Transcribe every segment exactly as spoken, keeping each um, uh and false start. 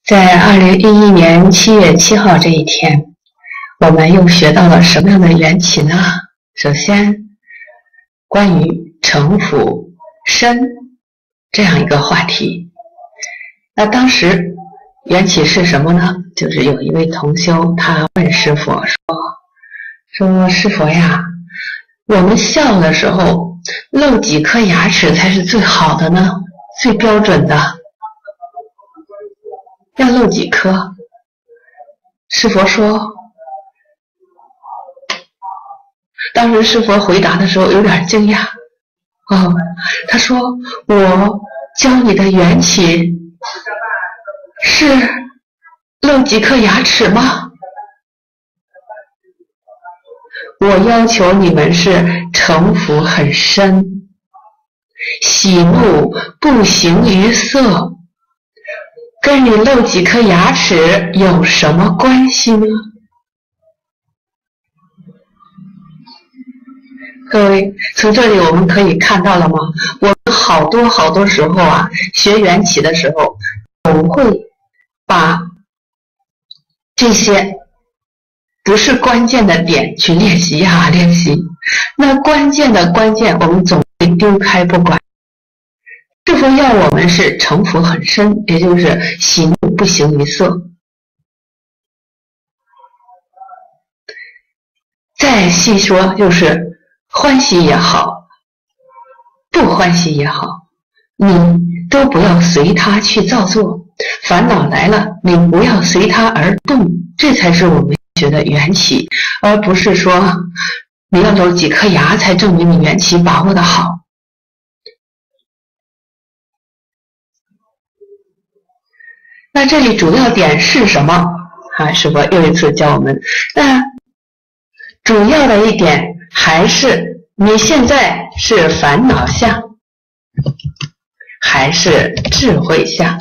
在二零一一年七月七号这一天，我们又学到了什么样的缘起呢？首先，关于成佛身这样一个话题。那当时缘起是什么呢？就是有一位同修，他问师父说：“说师父呀，我们笑的时候露几颗牙齿才是最好的呢？最标准的？要露几颗？”师父说，当时师父回答的时候有点惊讶，哦，他说：“我教你的缘起是露几颗牙齿吗？我要求你们是城府很深，喜怒不形于色，跟你露几颗牙齿有什么关系呢？”各位，从这里我们可以看到了吗？我们好多好多时候啊，学缘起的时候，总会把这些不是关键的点去练习呀、啊、练习。那关键的关键，我们总会丢开不管。师父要我们是城府很深，也就是喜怒不形于色。再细说，就是欢喜也好，不欢喜也好，你都不要随他去造作。烦恼来了，你不要随他而动，这才是我们学的缘起，而不是说你要露几颗牙才证明你缘起把握的好。那这里主要点是什么？啊，师父又一次教我们，那主要的一点还是你现在是烦恼相还是智慧相，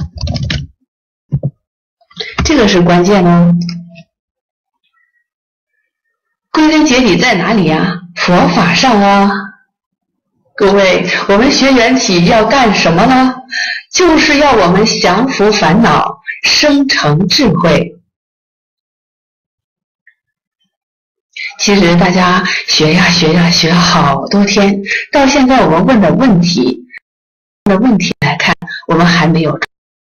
这个是关键哦。归根结底在哪里啊？佛法上啊。各位，我们学缘起要干什么呢？就是要我们降服烦恼，生成智慧。其实大家学呀学呀学好多天，到现在我们问的问题的问题来看，我们还没有，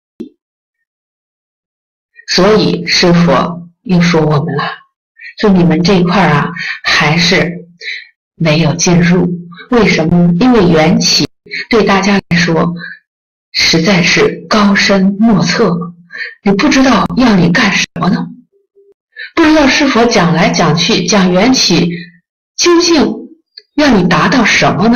所以师父又说我们了，说你们这一块啊还是没有进入。为什么？因为缘起对大家来说实在是高深莫测，你不知道要你干什么呢？不知道师父讲来讲去讲缘起究竟让你达到什么呢？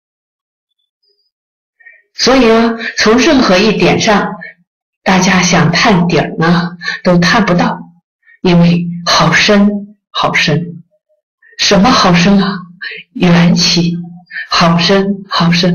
所以呢，从任何一点上大家想探底儿呢都探不到，因为好深好深。什么好深啊？缘起好深好深。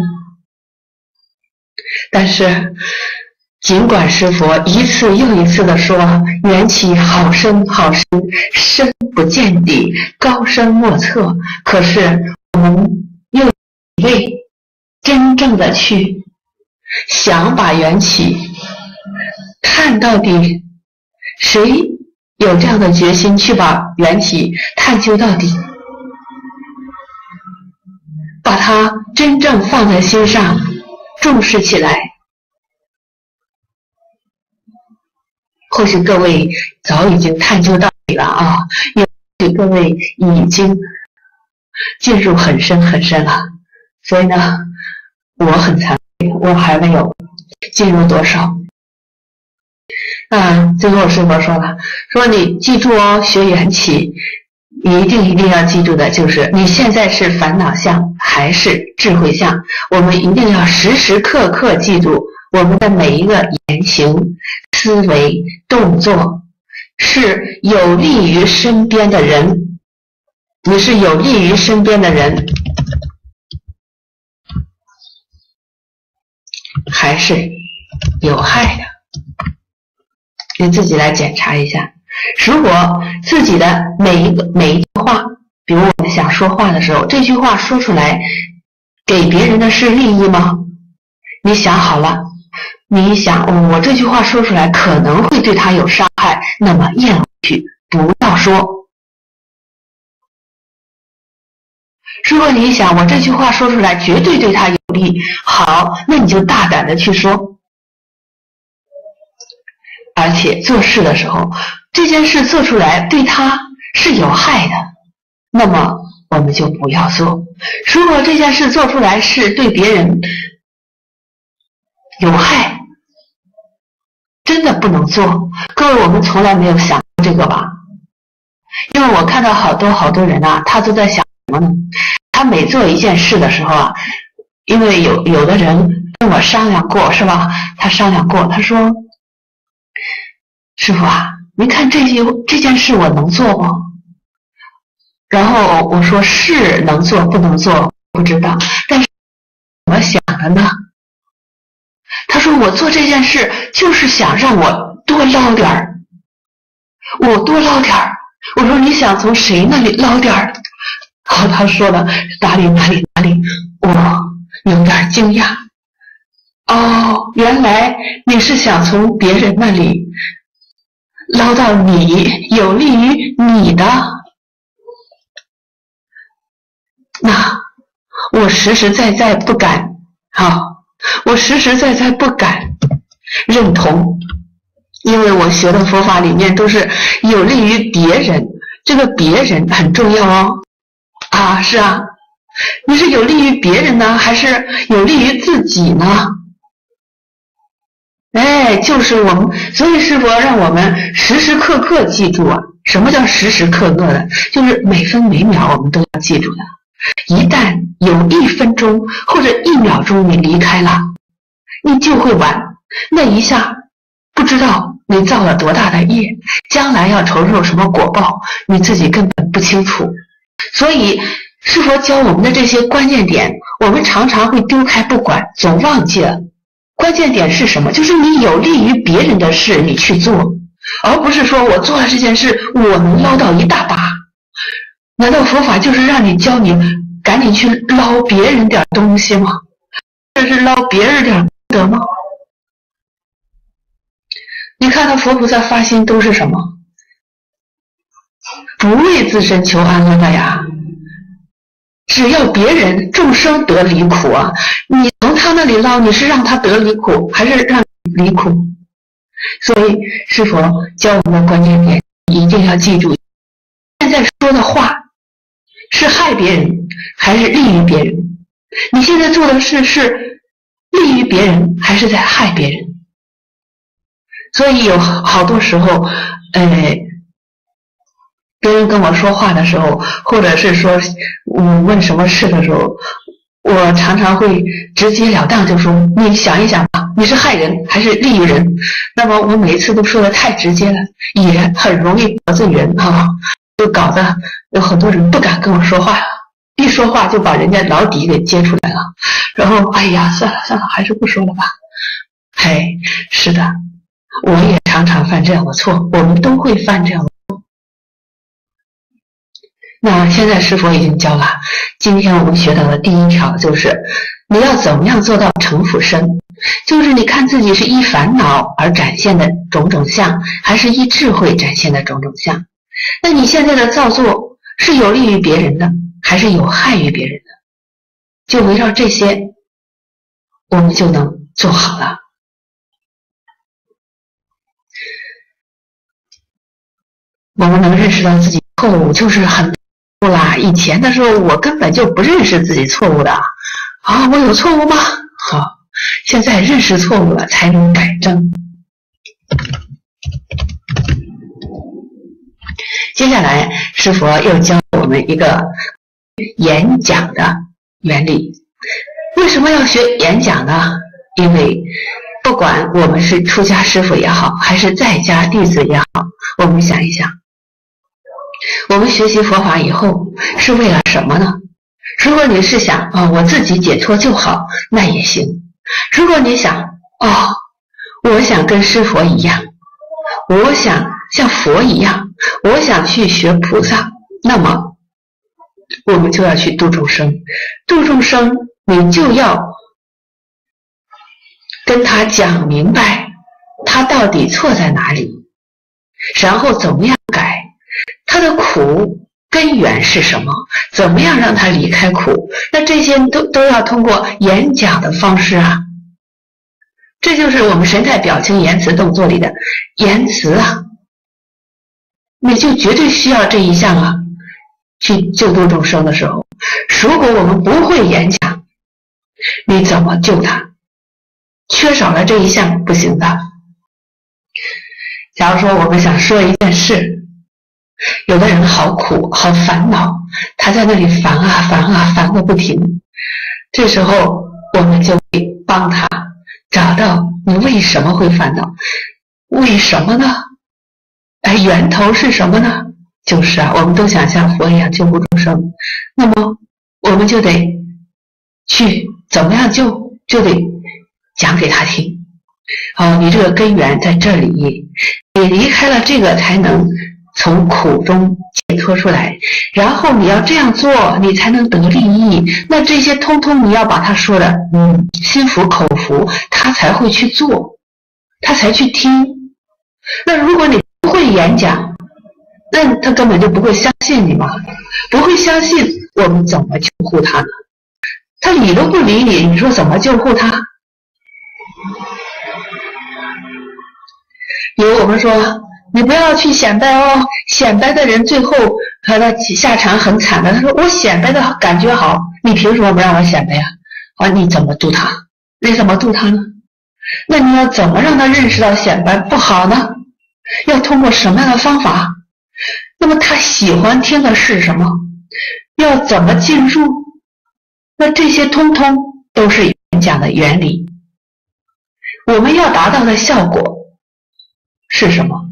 但是尽管师父一次又一次的说缘起好深好深，深不见底，高深莫测，可是我们又未真正的去想把缘起探到底。谁有这样的决心去把缘起探究到底，把它真正放在心上，重视起来？或许各位早已经探究到底了啊，也许各位已经进入很深很深了。所以呢，我很惭愧，我还没有进入多少。啊，最后师父说了，说你记住哦，学缘起，你一定一定要记住的就是你现在是烦恼相还是智慧相，我们一定要时时刻刻记住，我们的每一个言行思维动作是有利于身边的人，你是有利于身边的人还是有害的，你自己来检查一下。如果自己的每一个每一句话，比如我们想说话的时候，这句话说出来给别人的是利益吗？你想好了， 你想，哦，我这句话说出来可能会对他有伤害，那么咽回去，不要说。如果你想，我这句话说出来绝对对他有利，好，那你就大胆的去说。而且做事的时候，这件事做出来对他是有害的，那么我们就不要做。如果这件事做出来是对别人有害，真的不能做。各位，我们从来没有想过这个吧？因为我看到好多好多人啊，他都在想什么呢？他每做一件事的时候啊，因为有有的人跟我商量过，是吧？他商量过，他说：“师傅啊，您看这些这件事我能做吗？”然后我说：“是能做，不能做不知道，但是怎么想的呢？”他说：“我做这件事就是想让我多捞点儿，我多捞点儿。”我说：“你想从谁那里捞点儿？”然后他说了哪里哪里哪里，我有点惊讶。哦，原来你是想从别人那里捞到你有利于你的。那我实实在在不敢，好，我实实在在不敢认同，因为我学的佛法里面都是有利于别人，这个别人很重要哦。啊，是啊，你是有利于别人呢，还是有利于自己呢？哎，就是我们，所以师父让我们时时刻刻记住啊，什么叫时时刻刻的？就是每分每秒我们都要记住的。一旦有一分钟或者一秒钟你离开了，你就会完，那一下不知道你造了多大的业，将来要承受什么果报，你自己根本不清楚。所以师父教我们的这些关键点，我们常常会丢开不管，总忘记了。关键点是什么？就是你有利于别人的事你去做，而不是说我做了这件事我能捞到一大把。难道佛法就是让你教你赶紧去捞别人点东西吗？这是捞别人点功德吗？你看到佛菩萨发心都是什么？不为自身求安乐的呀，只要别人众生得离苦啊，你从他那里捞，你是让他得离苦还是让你离苦？所以师父教我们的关键点一定要记住，现在说的话是害别人还是利于别人？你现在做的事是利于别人还是在害别人？所以有好多时候呃别人跟我说话的时候，或者是说嗯问什么事的时候，我常常会直截了当就说，你想一想吧，你是害人还是利于人？那么我每次都说的太直接了，也很容易得罪人啊，就搞得有很多人不敢跟我说话，一说话就把人家老底给揭出来了，然后哎呀算了算了，还是不说了吧。嘿，是的，我也常常犯这样的错，我们都会犯这样的错。那现在师父已经教了，今天我们学到的第一条就是你要怎么样做到成佛身，就是你看自己是依烦恼而展现的种种相，还是依智慧展现的种种相。那你现在的造作是有利于别人的还是有害于别人的，就围绕这些我们就能做好了。我们能认识到自己错误就是很错啦，以前的时候我根本就不认识自己错误的啊，我有错误吗？好，现在认识错误了才能改正。接下来师父又教我们一个演讲的原理。为什么要学演讲呢？因为不管我们是出家师父也好，还是在家弟子也好，我们想一想，我们学习佛法以后是为了什么呢？如果你是想啊、哦，我自己解脱就好，那也行。如果你想哦，我想跟师佛一样，我想像佛一样，我想去学菩萨，那么我们就要去度众生。度众生，你就要跟他讲明白他到底错在哪里，然后怎么样改，他的苦根源是什么，怎么样让他离开苦，那这些都都要通过演讲的方式啊。这就是我们神态表情言辞动作里的言辞啊，你就绝对需要这一项啊，去救度众生的时候，如果我们不会演讲，你怎么救他？缺少了这一项不行的。假如说我们想说一件事，有的人好苦好烦恼，他在那里烦啊烦啊烦个不停，这时候我们就会帮他找到你为什么会烦恼，为什么呢？哎，源头是什么呢？就是啊，我们都想像佛一样救护众生，那么我们就得去怎么样救，就得讲给他听。哦，你这个根源在这里，你离开了这个才能从苦中解脱出来，然后你要这样做，你才能得利益。那这些通通你要把他说的，嗯，心服口服，他才会去做，他才去听。那如果你不会演讲，那他根本就不会相信你嘛，不会相信，我们怎么救护他呢？他理都不理你，你说怎么救护他？比如我们说，你不要去显摆哦，显摆的人最后和他下场很惨的。他说我显摆的感觉好，你凭什么不让我显摆啊？啊，你怎么度他？你怎么度他呢？那你要怎么让他认识到显摆不好呢？要通过什么样的方法？那么他喜欢听的是什么？要怎么进入？那这些通通都是演讲的原理。我们要达到的效果是什么？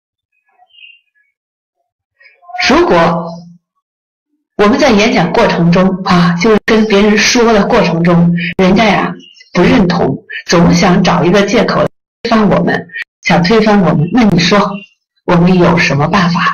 如果我们在演讲过程中啊，就是跟别人说的过程中，人家呀不认同，总想找一个借口推翻我们，想推翻我们，那你说我们有什么办法？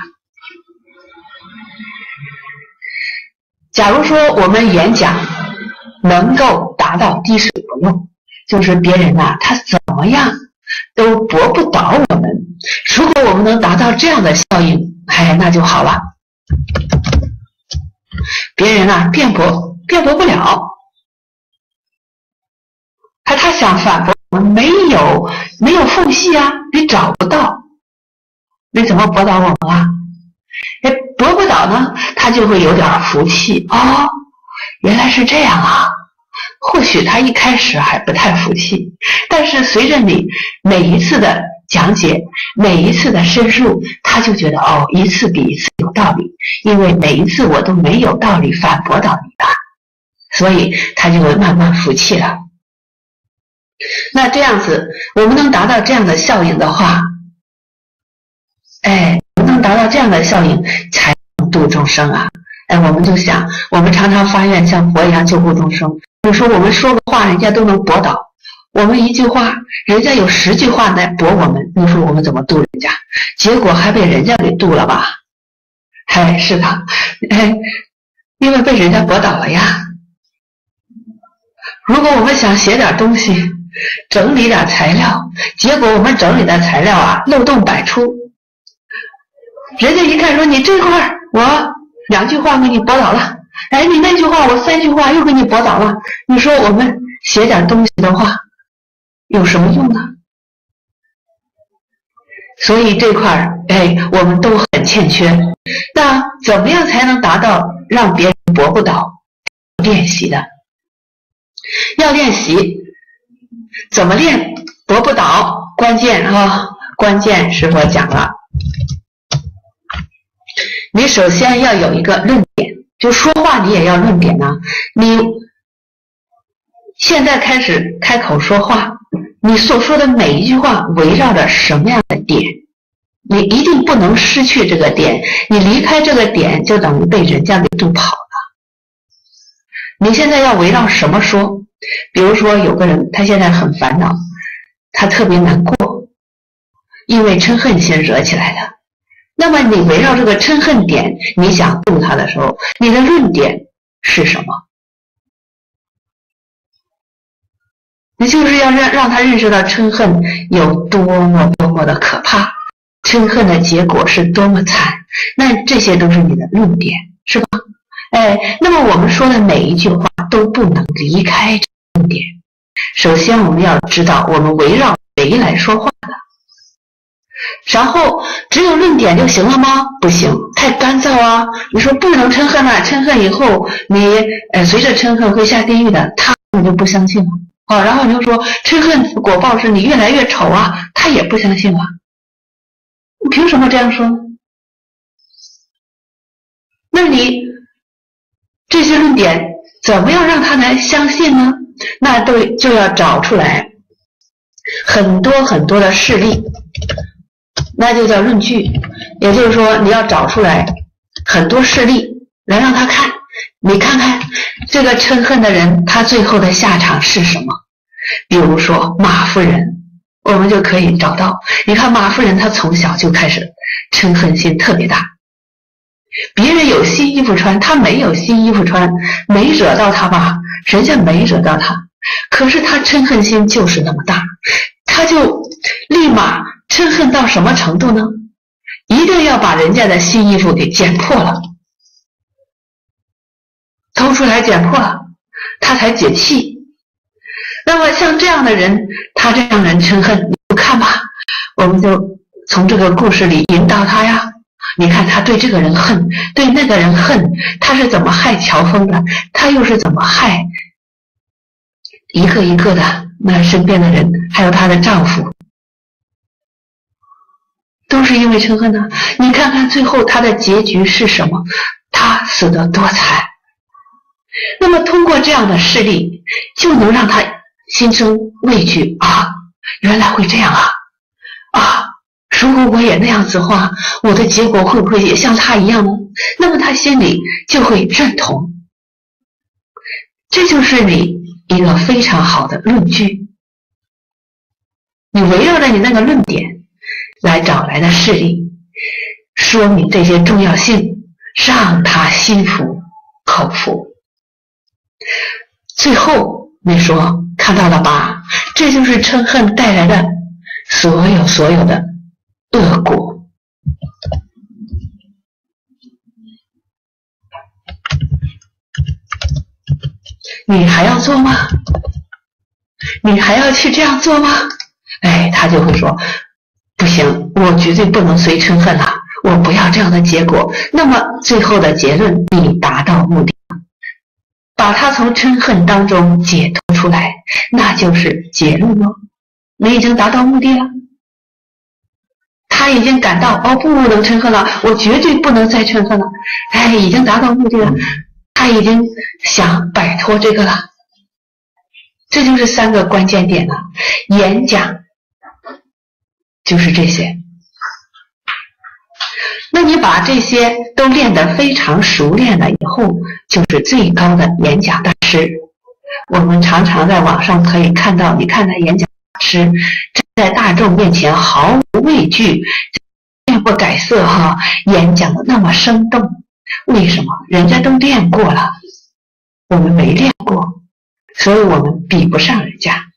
假如说我们演讲能够达到滴水不漏，就是别人啊他怎么样都驳不倒我们，如果我们能达到这样的效应，哎，那就好了。别人啊辩驳辩驳不了，他他想反驳我们，没有没有缝隙啊，你找不到，你怎么驳倒我们啊？哎，驳不倒呢，他就会有点服气，哦，原来是这样啊。或许他一开始还不太服气，但是随着你每一次的讲解，每一次的深入，他就觉得哦，一次比一次有道理，因为每一次我都没有道理反驳到你的，所以他就会慢慢服气了。那这样子，我们能达到这样的效应的话，哎，能达到这样的效应，才能度众生啊！哎，我们就想，我们常常发愿像佛一样救护众生。比如说，我们说个话，人家都能驳倒；我们一句话，人家有十句话来驳我们。你说我们怎么度人家？结果还被人家给度了吧？哎，是的，哎，因为被人家驳倒了呀。如果我们想写点东西，整理点材料，结果我们整理的材料啊，漏洞百出。人家一看说你这块我两句话给你驳倒了，哎，你那句话我三句话又给你驳倒了，你说我们写点东西的话有什么用呢？所以这块哎，我们都很欠缺。那怎么样才能达到让别人驳不倒？练习的，要练习怎么练驳不倒？关键啊，关键师父讲了，你首先要有一个论点，就说话你也要论点呢、啊。你现在开始开口说话，你所说的每一句话围绕着什么样的点？你一定不能失去这个点，你离开这个点就等于被人家给渡跑了。你现在要围绕什么说？比如说有个人他现在很烦恼，他特别难过，因为嗔恨心惹起来的。那么你围绕这个嗔恨点，你想度他的时候，你的论点是什么？ 那就是要让让他认识到嗔恨有多么多么的可怕，嗔恨的结果是多么惨。那这些都是你的论点，是吧？哎，那么我们说的每一句话都不能离开这个论点。首先我们要知道我们围绕谁来说话的，然后只有论点就行了吗？不行，太干燥啊！你说不能嗔恨了，嗔恨以后你呃随着嗔恨会下地狱的，他们就不相信了。好，然后你又说嗔恨果报是你越来越丑啊，他也不相信了。你凭什么这样说呢？那你这些论点怎么样让他来相信呢？那都就要找出来很多很多的事例，那就叫论据。也就是说你要找出来很多事例来让他看，你看看这个嗔恨的人他最后的下场是什么。比如说马夫人，我们就可以找到，你看马夫人她从小就开始嗔恨心特别大，别人有新衣服穿，她没有新衣服穿，没惹到她吧，人家没惹到她，可是她嗔恨心就是那么大，她就立马嗔恨到什么程度呢？一定要把人家的新衣服给剪破了，偷出来剪破了，她才解气。那么像这样的人，他这样人嗔恨，你不看吧，我们就从这个故事里引导他呀。你看他对这个人恨，对那个人恨，他是怎么害乔峰的，他又是怎么害一个一个的那身边的人，还有她的丈夫，都是因为嗔恨呢。你看看最后他的结局是什么？他死得多惨。那么通过这样的事例，就能让他心生畏惧啊，原来会这样啊啊！如果我也那样子的话，我的结果会不会也像他一样呢？那么他心里就会认同。这就是你一个非常好的论据，你围绕着你那个论点来找来的事例，说明这些重要性，让他心服口服。最后你说看到了吧，这就是嗔恨带来的所有所有的恶果。你还要做吗？你还要去这样做吗？哎，他就会说不行，我绝对不能随嗔恨了，我不要这样的结果。那么最后的结论，你达到目的，把它从嗔恨当中解脱出来，那就是结论了。你已经达到目的了，他已经感到哦，不能嗔恨了，我绝对不能再嗔恨了。哎，已经达到目的了，他已经想摆脱这个了。这就是三个关键点了。演讲就是这些。那你把这些都练得非常熟练了以后，就是最高的演讲大师。我们常常在网上可以看到，你看那演讲大师站在大众面前毫无畏惧，面不改色哈，演讲的那么生动。为什么？人家都练过了，我们没练过，所以我们比不上人家。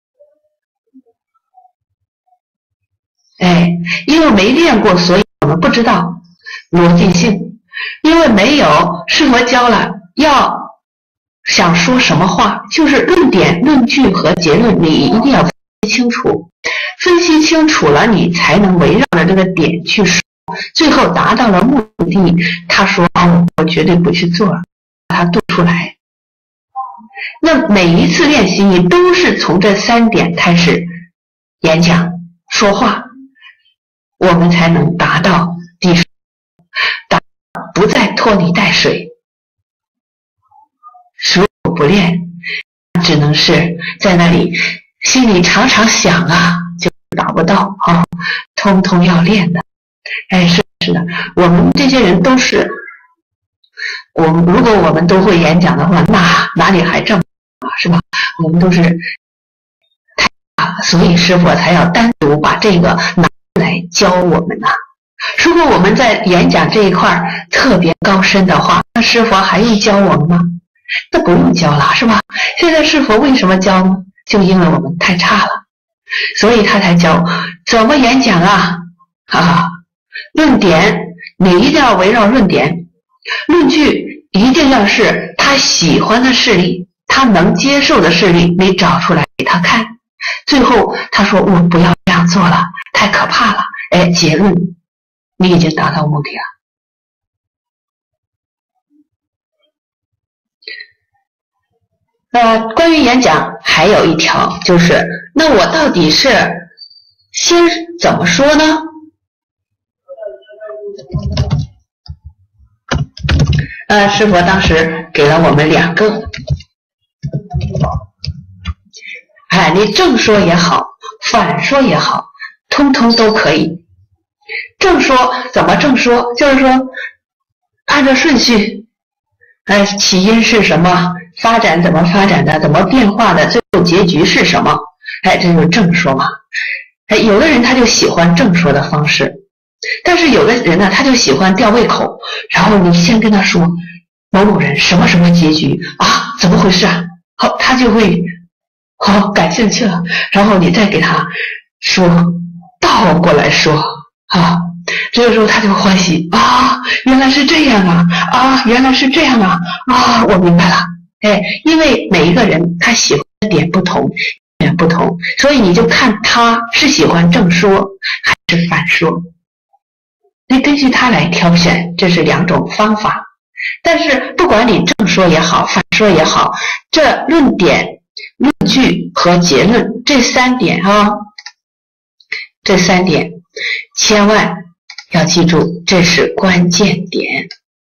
哎，因为没练过，所以我们不知道逻辑性。因为没有，师佛教了，要想说什么话，就是论点、论据和结论，你一定要分析清楚。分析清楚了，你才能围绕着这个点去说，最后达到了目的。他说哦，我绝对不去做，把它读出来。那每一次练习，你都是从这三点开始演讲、说话，我们才能达到第十，达不再拖泥带水。如果不练，只能是在那里心里常常想啊，就达不到啊，通通要练的。哎，是是的，我们这些人都是，我们如果我们都会演讲的话，那哪里还这么是吧？我们都是太大，所以师父才要单独把这个拿来教我们呐、啊。如果我们在演讲这一块特别高深的话，那师父还用教我们吗？那不用教了，是吧？现在师父为什么教呢？ 就因为我们太差了，所以他才教怎么演讲啊，哈哈，论点你一定要围绕论点，论据一定要是他喜欢的事例，他能接受的事例，你找出来给他看。最后他说我不要这样做了，太可怕了。哎，结论你已经达到目的了。呃，关于演讲还有一条就是，那我到底是先怎么说呢？呃，师父当时给了我们两个，哎，你正说也好，反说也好，通通都可以。正说怎么正说？就是说按照顺序，哎，起因是什么？发展怎么发展的？怎么变化的？最后结局是什么？哎，这就是正说嘛。哎，有的人他就喜欢正说的方式，但是有的人呢，他就喜欢吊胃口，然后你先跟他说某某人什么什么结局啊，怎么回事啊？好，他就会好感兴趣了，然后你再给他说倒过来说啊，这个时候他就欢喜啊，原来是这样啊啊，原来是这样啊啊，我明白了。哎，因为每一个人他喜欢的点不同，点不同，所以你就看他是喜欢正说还是反说，你根据他来挑选，这是两种方法。但是不管你正说也好，反说也好，这论点、论据和结论这三点啊，这三点千万要记住，这是关键点。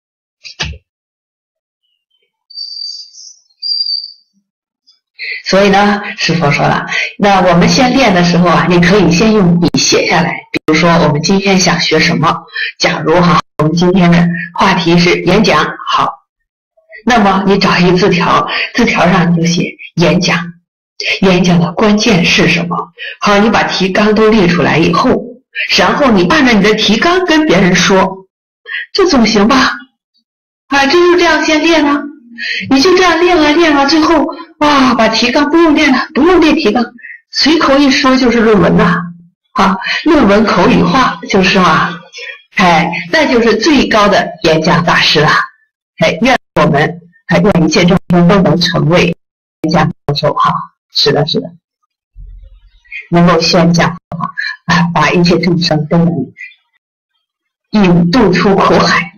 所以呢，师父说了，那我们先练的时候啊，你可以先用笔写下来。比如说，我们今天想学什么？假如哈，我们今天的话题是演讲，好，那么你找一个字条，字条上你就写演讲，演讲的关键是什么？好，你把提纲都列出来以后，然后你按照你的提纲跟别人说，这总行吧？啊，这就这样先练啊。你就这样练啊练啊，最后哇，把提纲不用练了，不用列提纲，随口一说就是论文呐、啊，啊，论文口语化就是嘛，哎，那就是最高的演讲大师了。哎，愿我们还愿一切众生都能成为演讲高手哈。是的，是的，能够宣讲的话，啊，把一切众生都能引渡出苦海。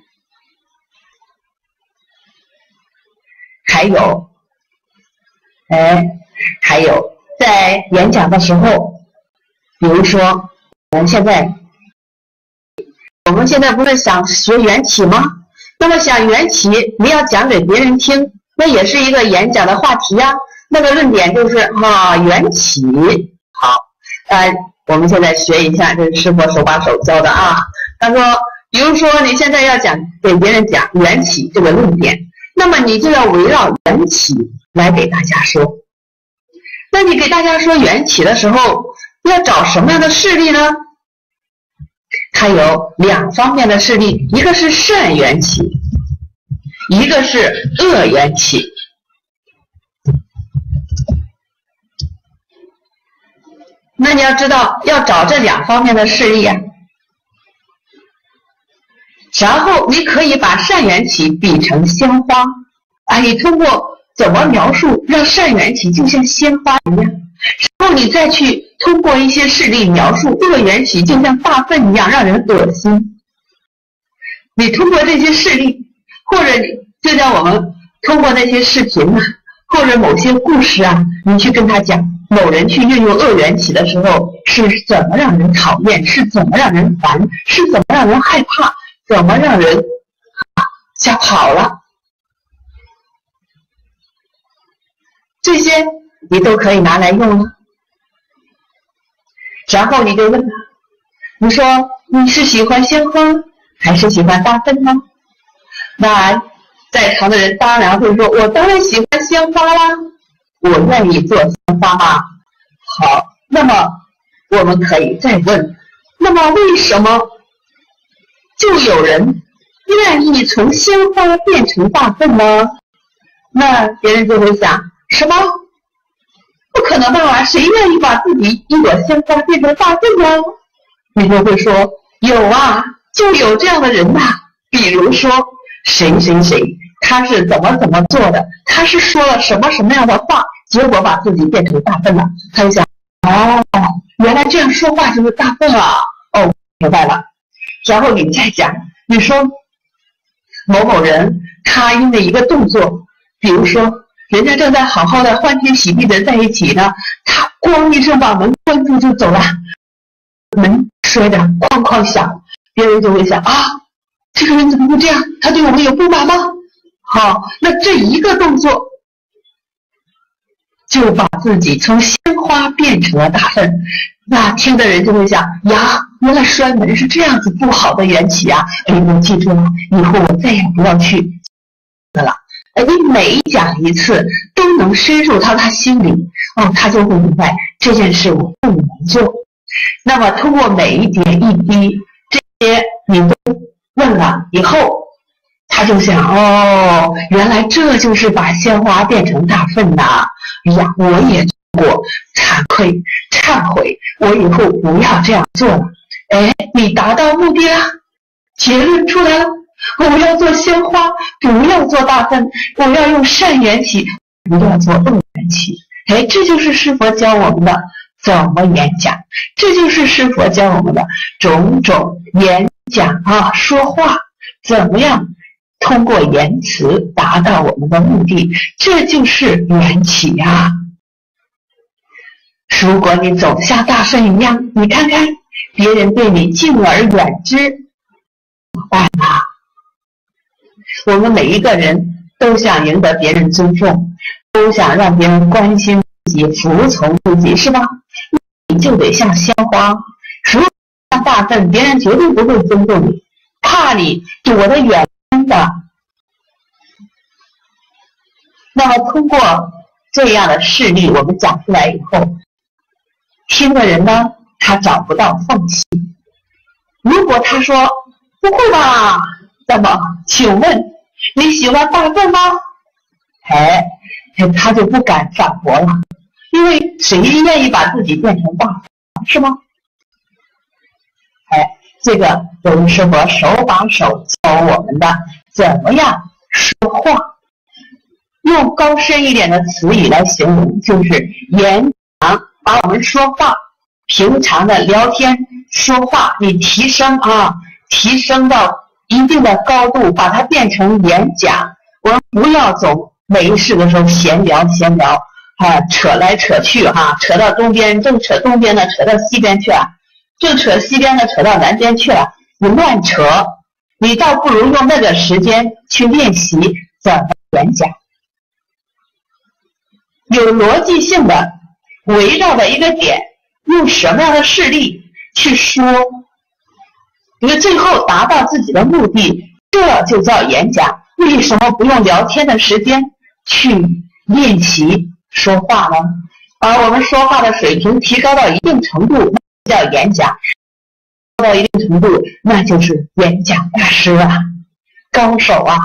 还有，哎，还有在演讲的时候，比如说我们现在，我们现在不是想学缘起吗？那么想缘起，你要讲给别人听，那也是一个演讲的话题呀。那个论点就是啊，缘起。好，呃，我们现在学一下，这是师父手把手教的啊。他说，比如说你现在要讲给别人讲缘起这个论点。那么你就要围绕缘起来给大家说。那你给大家说缘起的时候，要找什么样的事例呢？它有两方面的事例，一个是善缘起，一个是恶缘起。那你要知道，要找这两方面的事例啊。然后你可以把善缘起比成鲜花，啊，你通过怎么描述让善缘起就像鲜花一样，然后你再去通过一些事例描述恶缘起就像大粪一样让人恶心。你通过这些事例，或者就像我们通过那些视频啊，或者某些故事啊，你去跟他讲某人去运用恶缘起的时候是怎么让人讨厌，是怎么让人烦，是怎么让人害怕，怎么让人吓跑了，这些你都可以拿来用了。然后你就问他，你说你是喜欢鲜花还是喜欢大粪呢？那在场的人当然会说，我当然喜欢鲜花啦，我愿意做鲜花嘛。好，那么我们可以再问，那么为什么就有人愿意从鲜花变成大粪呢？那别人就会想，什么？ 不可能吧？谁愿意把自己一朵鲜花变成大粪呢？你就会说，有啊，就有这样的人呐。比如说谁谁谁，他是怎么怎么做的，他是说了什么什么样的话，结果把自己变成大粪了。他就想，哦，原来这样说话就是大粪啊！哦，明白了。然后你再讲，你说某某人他因为一个动作，比如说人家正在好好的欢天喜地的在一起呢，他咣一声把门关住就走了，门摔得哐哐响，别人就会想啊，这个人怎么会这样？他对我们有不满吗？好，那这一个动作就把自己从鲜花变成了大粪，那听的人就会想呀，原来摔门是这样子不好的缘起啊！哎，我记住了，以后我再也不要去了。哎，你每讲一次都能深入到他心里，哦，他就会明白这件事我不能做。那么通过每一点一滴，这些你都问了以后，他就想，哦，原来这就是把鲜花变成大粪呐！哎呀，我也做过，惭愧，忏悔，我以后不要这样做了。哎，你达到目的了，结论出来了，我要做鲜花，不要做大粪，我要用善缘起，不要做恶缘起。哎，这就是师佛教我们的怎么演讲，这就是师佛教我们的种种演讲啊，说话怎么样通过言辞达到我们的目的，这就是缘起呀。如果你总像大粪一样，你看看别人对你敬而远之，怎么办啊？我们每一个人都想赢得别人尊重，都想让别人关心自己，服从自己，是吧？你就得像鲜花，如果像大粪，别人绝对不会尊重你，怕你躲得远的。那么通过这样的事例我们讲出来以后，听的人呢，他找不到缝隙。如果他说不会吧，那么请问你喜欢大粪吗？哎，他就不敢反驳了，因为谁愿意把自己变成大粪，是吗？哎，这个我们师父手把手教我们的怎么样说话，用高深一点的词语来形容，就是演讲，把我们说话平常的聊天说话，你提升啊，提升到一定的高度，把它变成演讲。我们不要总没事的时候闲聊闲聊啊，扯来扯去哈、啊，扯到东边正扯东边的，扯到西边去了，正扯西边的扯到南边去了，你乱扯，你倒不如用那个时间去练习怎么演讲，有逻辑性的围绕的一个点，用什么样的事例去说，因为最后达到自己的目的，这就叫演讲。为什么不用聊天的时间去练习说话呢？把我们说话的水平提高到一定程度，那叫演讲；到一定程度，那就是演讲大师啊，高手啊。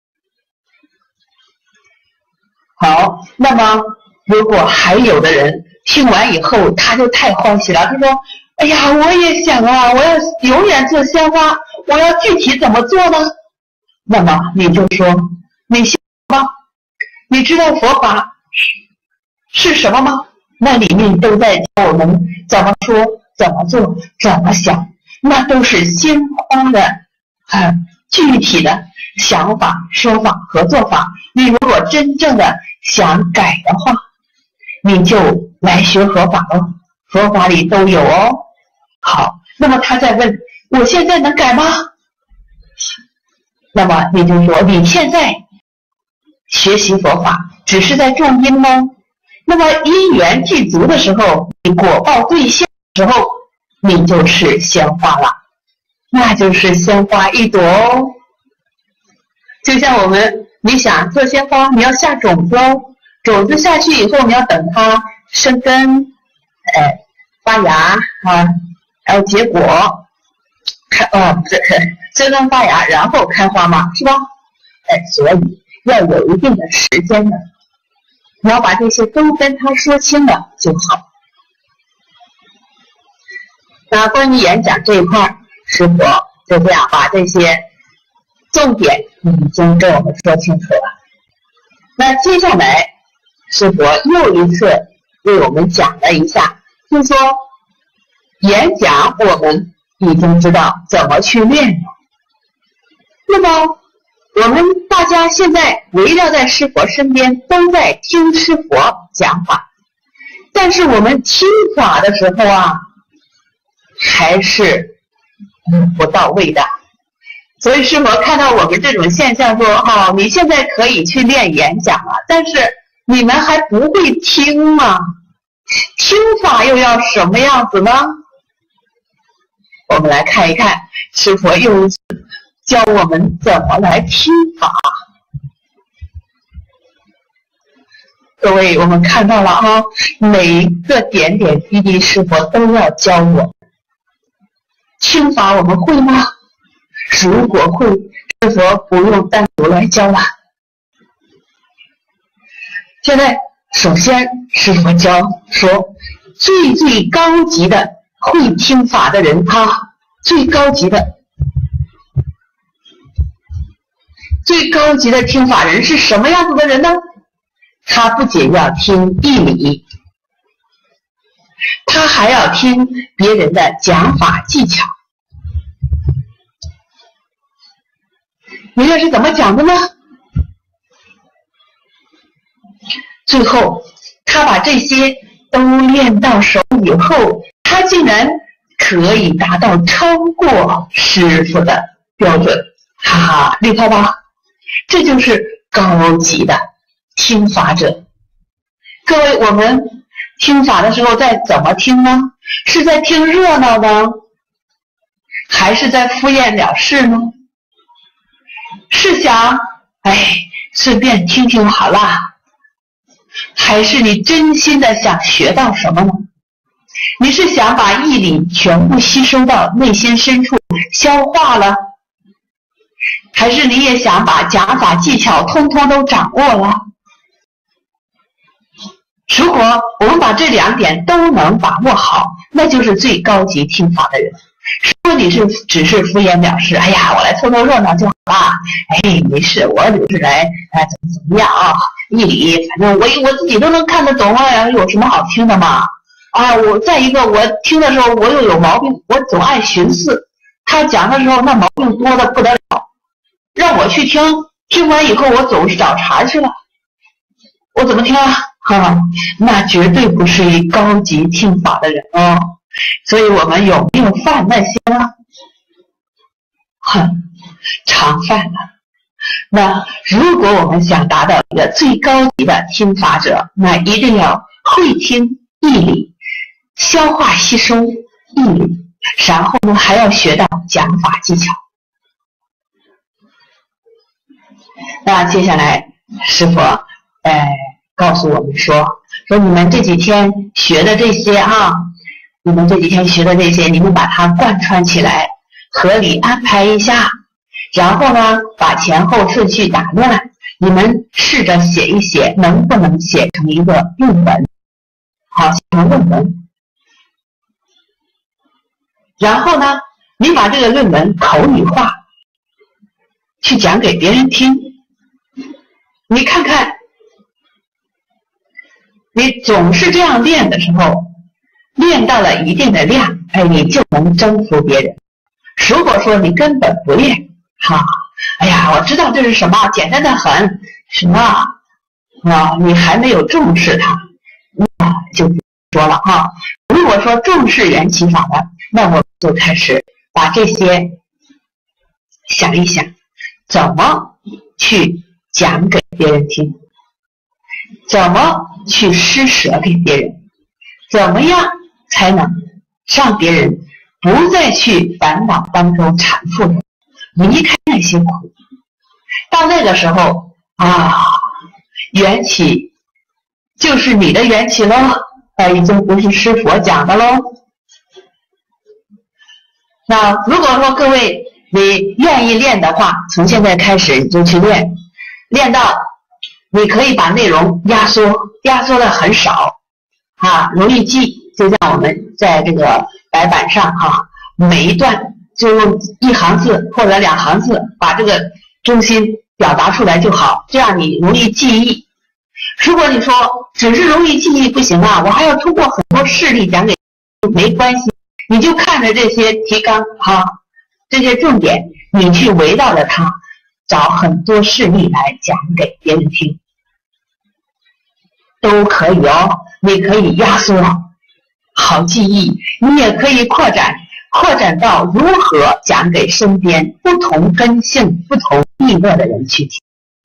好，那么如果还有的人听完以后他就太欢喜了，他说，哎呀，我也想啊，我要永远做鲜花，我要具体怎么做呢？那么你就说，你信吗？你知道佛法是什么吗？那里面都在教我们怎么说，怎么做，怎么想，那都是鲜花的很具体的想法、说法和做法。你如果真正的想改的话，你就来学佛法了，佛法里都有哦。好，那么他在问，我现在能改吗？那么你就说，你现在学习佛法只是在种因吗？那么因缘具足的时候，你果报兑现的时候，你就是鲜花了，那就是鲜花一朵哦。就像我们，你想做鲜花，你要下种子哦，种子下去以后，你要等它生根，呃，发芽啊，然后结果，开哦，这生根发芽，然后开花嘛，是吧？哎，所以要有一定的时间的。 你要把这些都跟他说清了就好。那关于演讲这一块，师父就这样把这些重点已经跟我们说清楚了。那接下来师父又一次为我们讲了一下，就是说演讲我们已经知道怎么去练了。那么我们大家现在围绕在师佛身边，都在听师佛讲法，但是我们听法的时候啊，还是不到位的。所以师佛看到我们这种现象说，哦，你现在可以去练演讲了，但是你们还不会听吗？听法又要什么样子呢？我们来看一看，师佛又教我们怎么来听法。各位，我们看到了啊，每一个点点滴滴师佛都要教我。听法我们会吗？如果会，师佛不用单独来教了。现在首先师佛教说，最最高级的会听法的人啊，最高级的最高级的听法人是什么样子的人呢？他不仅要听义理，他还要听别人的讲法技巧。人家是怎么讲的呢？最后他把这些都练到手以后，他竟然可以达到超过师父的标准，哈哈，厉害吧？这就是高级的听法者。各位，我们听法的时候在怎么听呢？是在听热闹呢，还是在敷衍了事呢？是想哎顺便听听好啦，还是你真心的想学到什么呢？你是想把义理全部吸收到内心深处消化了，还是你也想把讲法技巧通通都掌握了？如果我们把这两点都能把握好，那就是最高级听法的人。如果你是只是敷衍了事，哎呀，我来凑凑热闹就好了，哎，没事，我只是来哎怎么怎么样啊，义理反正我我自己都能看得懂啊，有什么好听的嘛？啊，我再一个，我听的时候我又有毛病，我总爱寻思，他讲的时候那毛病多的不得了，让我去听，听完以后我总是找茬去了，我怎么听啊？哈，那绝对不是一高级听法的人哦。所以我们有没有犯那些呢？哼，常犯了。那如果我们想达到一个最高级的听法者，那一定要会听义理，消化吸收义理，然后呢还要学到讲法技巧。那接下来师父呃告诉我们说，说你们这几天学的这些啊，你们这几天学的这些，你们把它贯穿起来，合理安排一下，然后呢把前后顺序打乱，你们试着写一写，能不能写成一个论文？好，写成论文。然后呢你把这个论文口语化，去讲给别人听。你看看，你总是这样练的时候，练到了一定的量，哎，你就能征服别人。如果说你根本不练，哈，哎呀，我知道这是什么，简单的很，什么啊，你还没有重视它，那就不说了哈。如果说重视缘起法的，那我们就开始把这些想一想，怎么去讲给别人听，怎么去施舍给别人，怎么样才能让别人不再去烦恼当中缠缚，离开那些苦。到那个时候啊，缘起就是你的缘起咯，啊，已经不是师佛讲的咯。那如果说各位你愿意练的话，从现在开始你就去练，练到你可以把内容压缩，压缩的很少啊，容易记。就像我们在这个白板上哈、啊，每一段就用一行字或者两行字把这个中心表达出来就好，这样你容易记忆。如果你说只是容易记忆不行啊，我还要通过很多事例讲给你，没关系，你就看着这些提纲哈、啊，这些重点，你去围绕着它找很多事例来讲给别人听，都可以哦。你可以压缩好记忆，你也可以扩展，扩展到如何讲给身边不同根性、不同地位的人去听。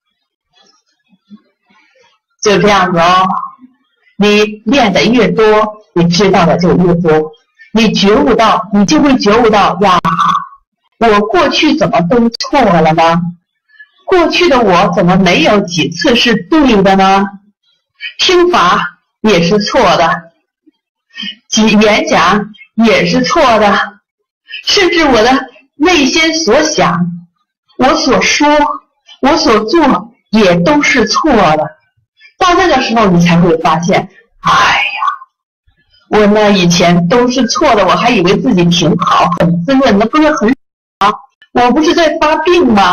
就这样子哦，你练的越多，你知道的就越多，你觉悟到，你就会觉悟到呀，我过去怎么都错了呢？过去的我怎么没有几次是对的呢？听法也是错的，演讲也是错的，甚至我的内心所想，我所说，我所做也都是错的。到那个时候你才会发现，哎呀，我呢以前都是错的，我还以为自己挺好，很滋润，那不是很好？我不是在发病吗？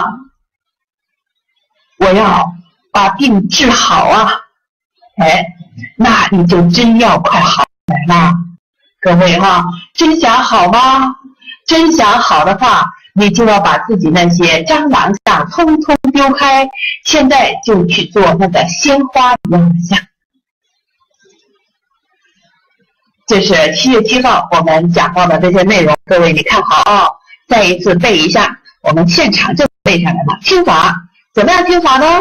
我要把病治好啊！哎，那你就真要快好来啦，各位哈，真想好吗？真想好的话，你就要把自己那些蟑螂相通通丢开，现在就去做那个鲜花一样的相。这是七月七号我们讲到的这些内容，各位你看好啊，再一次背一下，我们现场就背下来了。听法怎么样听法呢？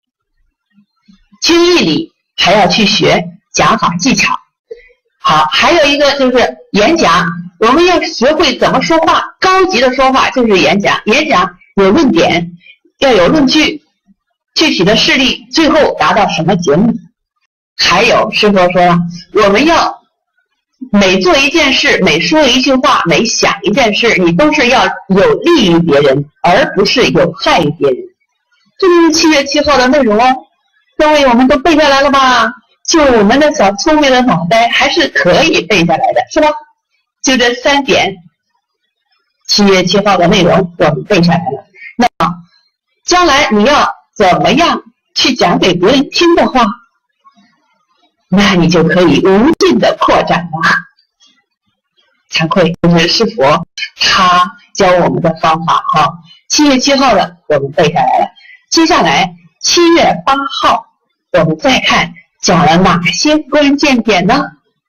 听义理还要去学讲法技巧。好，还有一个就是演讲，我们要学会怎么说话，高级的说话就是演讲。演讲有论点，要有论据，具体的事例，最后达到什么结论。还有师父说，我们要每做一件事，每说一句话，每想一件事，你都是要有利于别人，而不是有害于别人。这就是七月七号的内容哦。各位，我们都背下来了吧？就我们的小聪明的脑袋还是可以背下来的，是吧？就这三点，七月七号的内容我们背下来了。那么将来你要怎么样去讲给别人听的话，那你就可以无尽的扩展了。惭愧，就是师佛他教我们的方法哈。七月七号的我们背下来了，接下来七月八号我们再看讲了哪些关键点呢？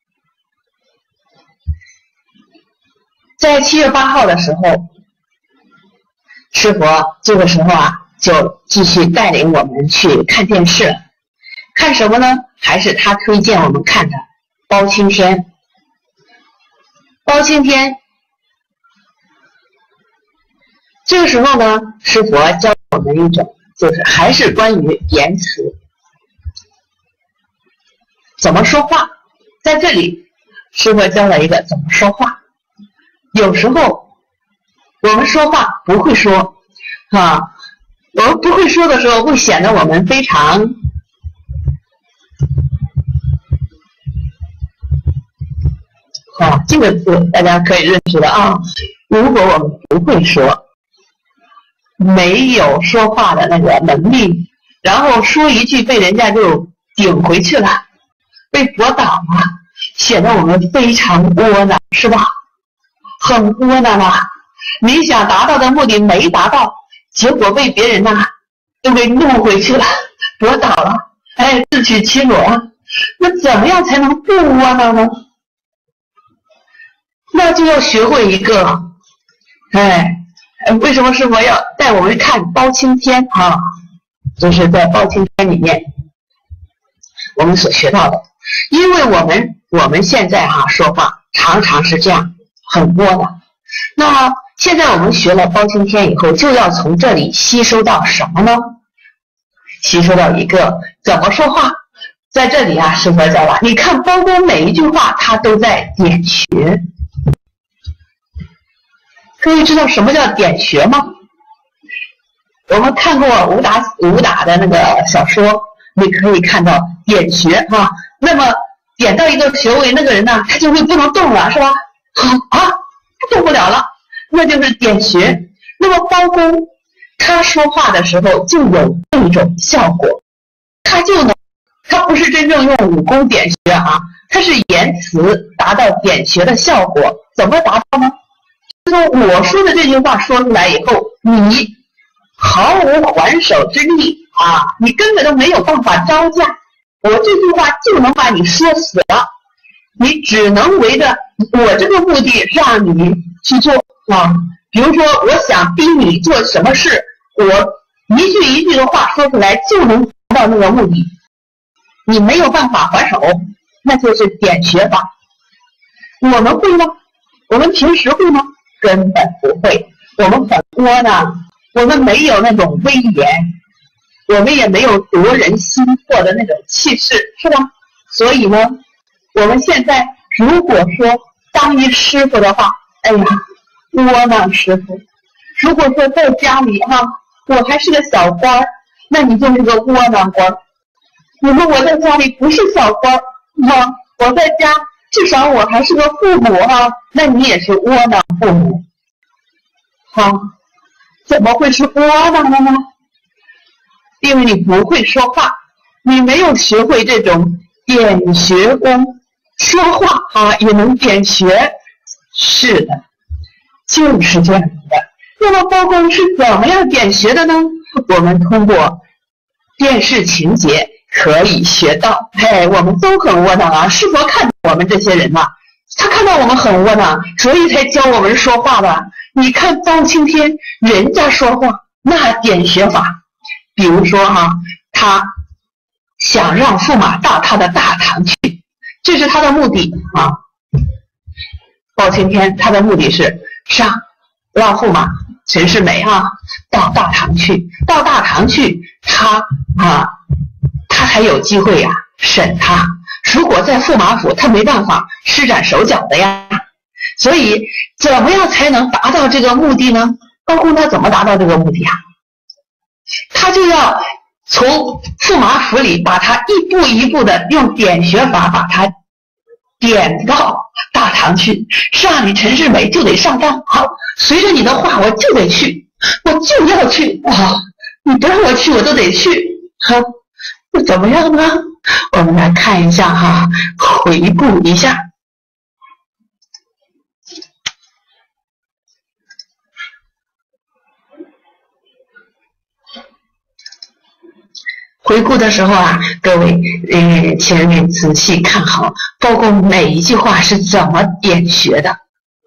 在七月八号的时候，师佛这个时候啊，就继续带领我们去看电视。看什么呢？还是他推荐我们看的《包青天》。《包青天》这个时候呢，师佛教我们一种，就是还是关于言辞，怎么说话。在这里，师佛教了一个怎么说话。有时候我们说话不会说啊，我们不会说的时候，会显得我们非常好、啊，这个字大家可以认识的啊。如果我们不会说，没有说话的那个能力，然后说一句被人家就顶回去了，被驳倒了，显得我们非常窝囊，是吧？很窝囊啊！你想达到的目的没达到，结果被别人呐、啊、都给弄回去了，驳倒了，哎，自取其辱啊！那怎么样才能不窝囊呢？那就要学会一个，哎，为什么师父要带我们看包青天啊？就是在包青天里面我们所学到的，因为我们我们现在哈、啊、说话常常是这样很窝囊。那现在我们学了包青天以后，就要从这里吸收到什么呢？吸收到一个怎么说话。在这里啊，师父教了，你看包公每一句话他都在点穴。各位知道什么叫点穴吗？我们看过武打武打的那个小说， 你可以看到点穴哈、啊，那么点到一个穴位，那个人呢，他就会不能动了，是吧？啊，他动不了了，那就是点穴。那么包公他说话的时候就有这种效果，他就能，他不是真正用武功点穴啊，他是言辞达到点穴的效果。怎么达到呢？就是我说的这句话说出来以后，你毫无还手之力啊，你根本都没有办法招架，我这句话就能把你说死了，你只能围着我这个目的让你去做啊。比如说我想逼你做什么事，我一句一句的话说出来就能达到那个目的，你没有办法还手，那就是点穴法。我们会吗？我们平时会吗？根本不会，我们很窝囊，我们没有那种威严，我们也没有夺人心魄的那种气势，是吧？所以呢，我们现在如果说当一师傅的话，哎呀，窝囊师傅。如果说在家里哈、啊，我还是个小官，那你就是个窝囊官。你说我在家里不是小官哈、啊，我在家至少我还是个父母哈、啊，那你也是窝囊父母。好，怎么会是窝囊的呢？因为你不会说话，你没有学会这种点穴功，说话啊也能点穴。是的，就是这样的。那么包公是怎么样点穴的呢？我们通过电视情节可以学到。哎，我们都很窝囊啊，师傅看到我们这些人呐、啊，他看到我们很窝囊，所以才教我们说话的。你看包青天人家说话那点穴法，比如说哈、啊，他想让驸马到他的大堂去，这是他的目的啊。包青天他的目的是让让驸马陈世美啊到大堂去，到大堂去，他啊他才有机会呀、啊、审他。如果在驸马府，他没办法施展手脚的呀。所以怎么样才能达到这个目的呢？包公他怎么达到这个目的啊？他就要从驸马府里把他一步一步的用点穴法把他点到大堂去，让你陈世美就得上当。好，随着你的话我就得去，我就要去啊！你不让我去我都得去。好，那怎么样呢？我们来看一下哈，回顾一下。回顾的时候啊，各位，呃，请你仔细看好包公每一句话是怎么点穴的。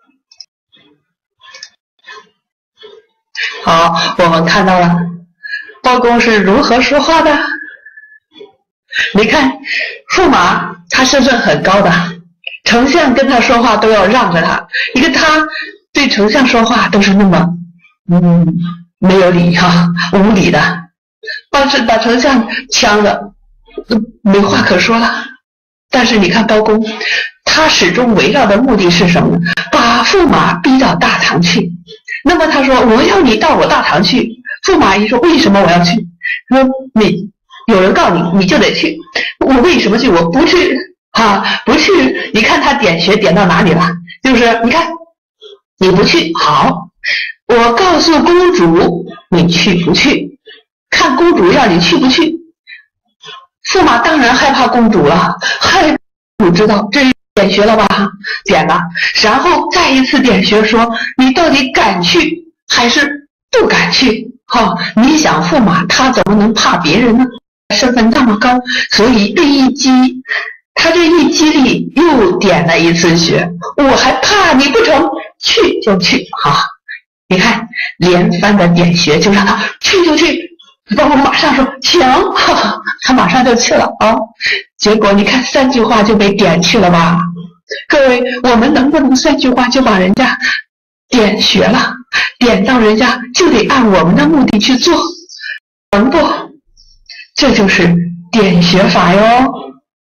好，我们看到了包公是如何说话的。你看，驸马他身份很高的，丞相跟他说话都要让着他。你看他对丞相说话都是那么，嗯，没有理哈、啊，无理的。把把丞相呛的没话可说了。但是你看包公，他始终围绕的目的是什么呢？把驸马逼到大堂去。那么他说我要你到我大堂去。驸马一说为什么我要去？说你有人告你你就得去。我为什么去？我不去啊，不去。你看他点穴点到哪里了？就是你看你不去，好，我告诉公主你去不去，看公主要你去不去。驸马当然害怕公主了，害怕公主知道这是点穴了吧？点了，然后再一次点穴说你到底敢去还是不敢去？哈、哦，你想驸马他怎么能怕别人呢？身份那么高，所以这一激，他这一激励又点了一次穴。我还怕你不成？去就去啊！你看连番的点穴，就让他去就去。包公马上说行，哈哈，他马上就去了啊。结果你看三句话就被点去了吧？各位，我们能不能三句话就把人家点穴了？点到人家就得按我们的目的去做，能不？这就是点穴法哟。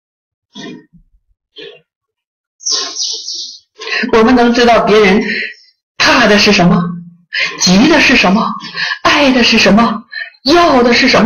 我们能知道别人怕的是什么，急的是什么，爱的是什么，要的是什么，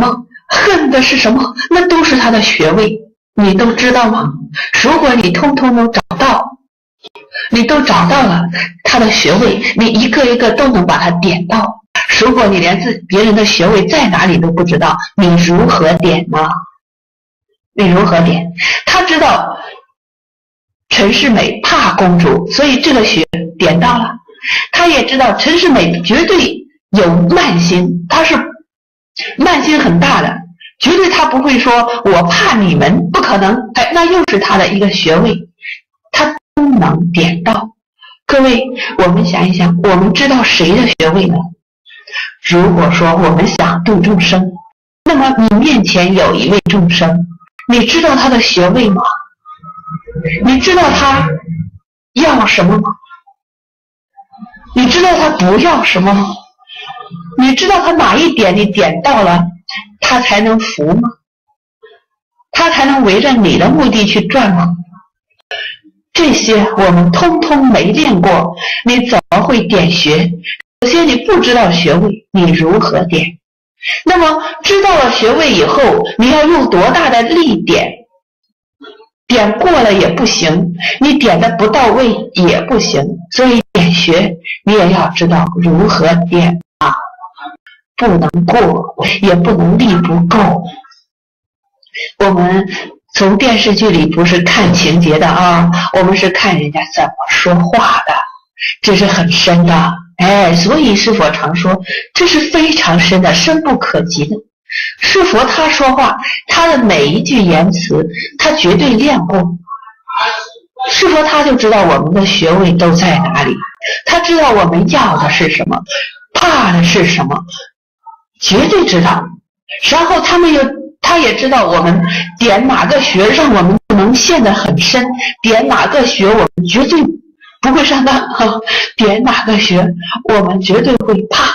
恨的是什么？那都是他的穴位，你都知道吗？如果你通通都找到，你都找到了他的穴位，你一个一个都能把它点到。如果你连自别人的穴位在哪里都不知道，你如何点呢？你如何点？他知道陈世美怕公主，所以这个穴点到了。他也知道陈世美绝对有慢心，他是慢心很大的，绝对他不会说我怕你们，不可能。哎，那又是他的一个穴位，他都能点到。各位，我们想一想，我们知道谁的穴位呢？如果说我们想度众生，那么你面前有一位众生，你知道他的穴位吗？你知道他要什么吗？你知道他不要什么吗？你知道他哪一点你点到了，他才能服吗？他才能围着你的目的去转吗？这些我们通通没练过，你怎么会点穴？首先你不知道穴位，你如何点？那么知道了穴位以后，你要用多大的力点？点过了也不行，你点的不到位也不行，所以点穴你也要知道如何点啊，不能过，也不能力不够。我们从电视剧里不是看情节的啊，我们是看人家怎么说话的，这是很深的。哎，所以师父常说这是非常深的，深不可及的。师父他说话，他的每一句言辞他绝对练过，师父他就知道我们的穴位都在哪里，他知道我们要的是什么，怕的是什么，绝对知道。然后他们又他也知道我们点哪个穴让我们不能陷得很深，点哪个穴我们绝对不会上当，点哪个穴我们绝对会怕。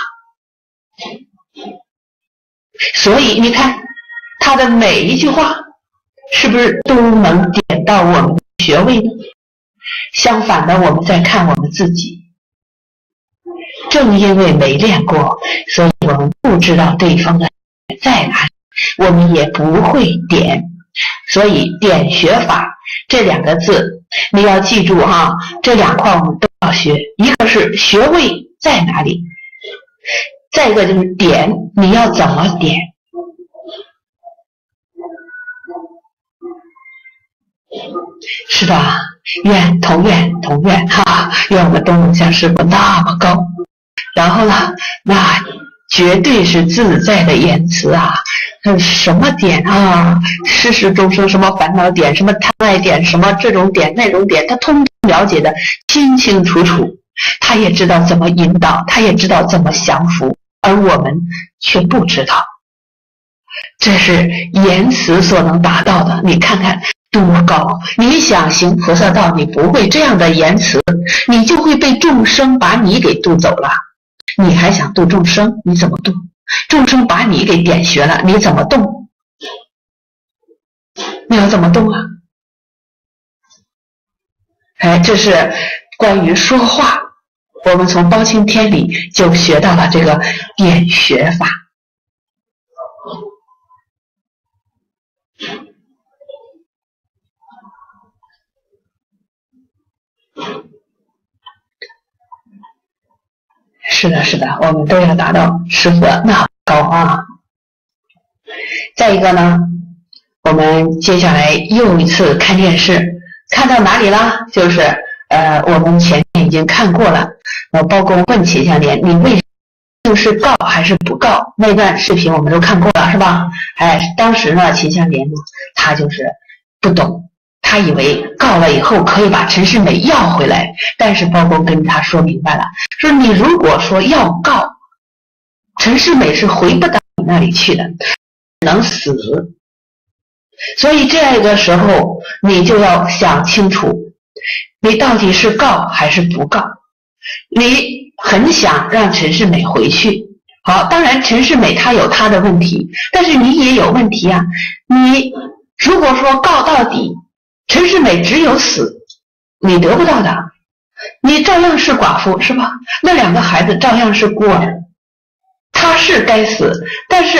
所以你看他的每一句话是不是都能点到我们的穴位呢？相反的，我们再看我们自己，正因为没练过，所以我们不知道对方的在哪里，我们也不会点。所以点穴法这两个字你要记住哈，这两块我们都要学，一个是穴位在哪里，再一个就是点，你要怎么点。是的，愿同愿同愿哈，愿我们都能像师父那么高。然后呢，那绝对是自在的言辞啊，什么点啊，世事众生什么烦恼点，什么贪爱点，什么这种点那种点，他通通了解的清清楚楚，他也知道怎么引导，他也知道怎么降服，而我们却不知道。这是言辞所能达到的，你看看多高！你想行菩萨道，你不会这样的言辞，你就会被众生把你给渡走了。你还想度众生，你怎么度？众生把你给点穴了，你怎么动？你要怎么动啊？哎，这是关于说话，我们从包青天里就学到了这个点穴法。是的，是的，我们都要达到师父那高啊。再一个呢，我们接下来又一次看电视，看到哪里了？就是呃，我们前面已经看过了。呃，包公问秦香莲，你为就是告还是不告？那段视频我们都看过了，是吧？哎，当时呢，秦香莲呢，他就是不懂。他以为告了以后可以把陈世美要回来，但是包公跟他说明白了，说你如果说要告，陈世美是回不到你那里去的，能死。所以这个时候你就要想清楚，你到底是告还是不告。你很想让陈世美回去，好，当然陈世美他有他的问题，但是你也有问题啊。你如果说告到底，陈世美只有死，你得不到的，你照样是寡妇，是吧？那两个孩子照样是孤儿，他是该死，但是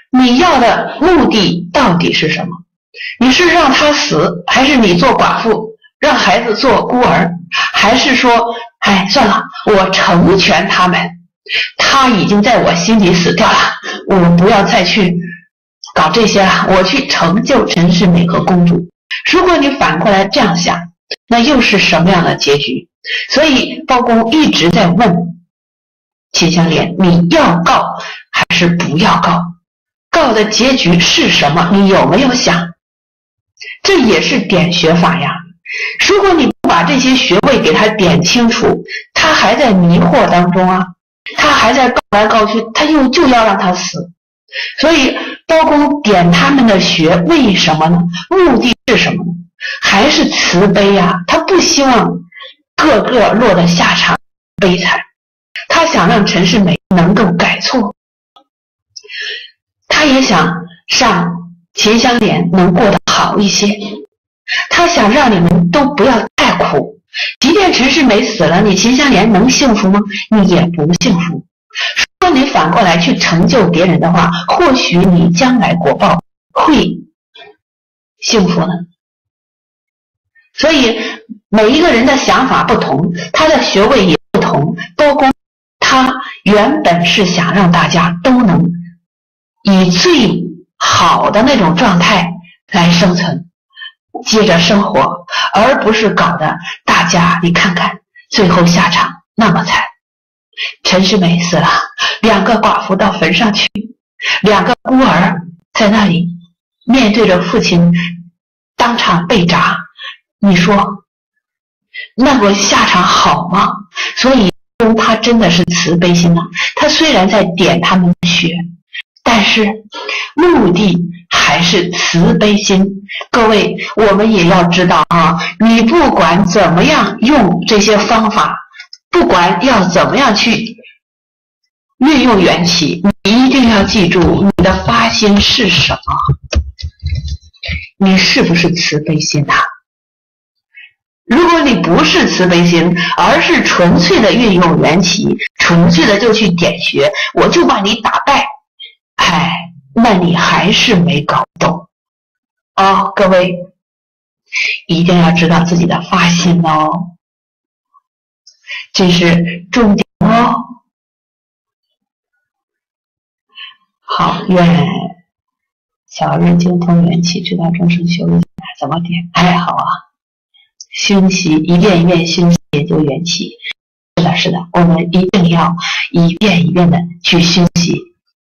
你要的目的到底是什么？你是让他死，还是你做寡妇，让孩子做孤儿，还是说，哎，算了，我成全他们，他已经在我心里死掉了，我不要再去搞这些了，我去成就陈世美和公主。如果你反过来这样想，那又是什么样的结局？所以包公一直在问秦香莲，你要告还是不要告？告的结局是什么？你有没有想？这也是点学法呀。如果你不把这些穴位给他点清楚，他还在迷惑当中啊，他还在告来告去，他又就要让他死。所以包公点他们的穴，为什么呢？目的是什么呢？还是慈悲呀，他不希望个个落得下场悲惨，他想让陈世美能够改错，他也想让秦香莲能过得好一些，他想让你们都不要太苦。即便陈世美死了，你秦香莲能幸福吗？你也不幸福。如果你反过来去成就别人的话，或许你将来果报会幸福呢。所以每一个人的想法不同，他的穴位也不同。包公他原本是想让大家都能以最好的那种状态来生存，接着生活，而不是搞得大家你看看最后下场那么惨。陈世美死了，两个寡妇到坟上去，两个孤儿在那里面对着父亲当场被铡，你说那个下场好吗？所以他真的是慈悲心啊，他虽然在点他们的血，但是目的还是慈悲心。各位，我们也要知道啊，你不管怎么样用这些方法，不管要怎么样去运用元气，你一定要记住你的发心是什么，你是不是慈悲心啊？如果你不是慈悲心，而是纯粹的运用元气，纯粹的就去点穴，我就把你打败，哎，那你还是没搞懂哦。各位一定要知道自己的发心哦，这是重点哦。好，愿小日精通元气，知道众生修为怎么点。哎，好啊，熏习一遍一遍熏习研究元气。是的，是的，我们一定要一遍一遍的去熏习。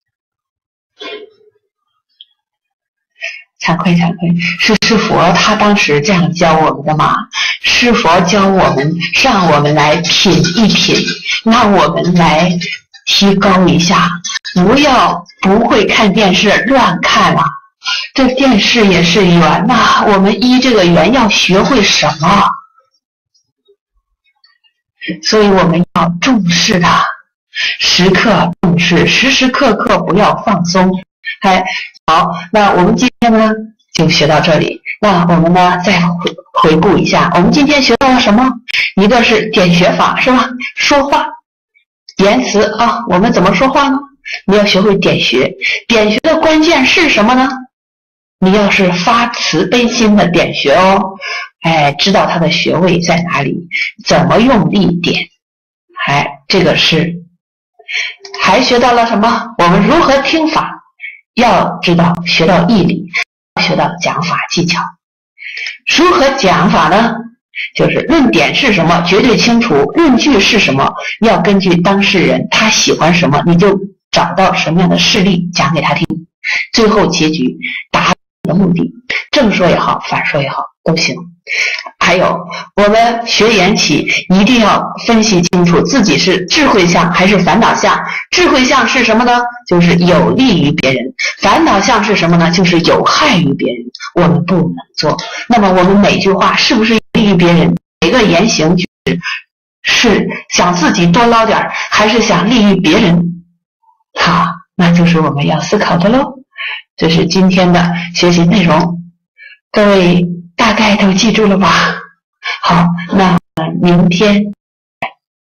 惭愧惭愧，是师佛他当时这样教我们的嘛？师佛教我们，让我们来品一品，让我们来提高一下，不要不会看电视乱看啊！这电视也是缘呐，我们依这个缘要学会什么？所以我们要重视它，时刻重视，时时刻刻不要放松。哎，好，那我们今天呢就学到这里。那我们呢再回回顾一下，我们今天学到了什么？一个是点穴法，是吧？说话言辞啊，我们怎么说话呢？你要学会点穴。点穴的关键是什么呢？你要是发慈悲心的点穴哦，哎，知道它的穴位在哪里，怎么用力点，哎，这个是。还学到了什么？我们如何听法？要知道学到义理，学到讲法技巧。如何讲法呢？就是论点是什么绝对清楚，论据是什么要根据当事人他喜欢什么，你就找到什么样的事例讲给他听，最后结局达到你的目的，正说也好，反说也好都行。还有我们学缘起一定要分析清楚自己是智慧相还是烦恼相。智慧相是什么呢？就是有利于别人。烦恼相是什么呢？就是有害于别人，我们不能做。那么我们每句话是不是有利于别人？每个言行举止是想自己多捞点，还是想利于别人？好，那就是我们要思考的咯。这是今天的学习内容，各位大概都记住了吧？好，那明天